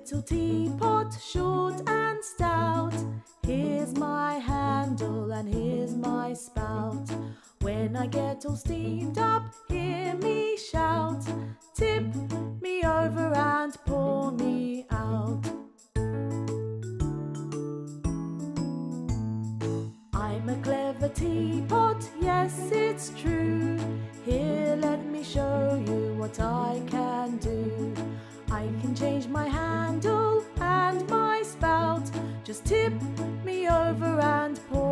little teapot, short and stout. Here's my handle and here's my spout. When I get all steamed up, hear me shout. Tip me over and pour me out. I'm a clever teapot, yes it's true. Here let me show you what I can do. I can change my handle and my spout. Just tip me over and pour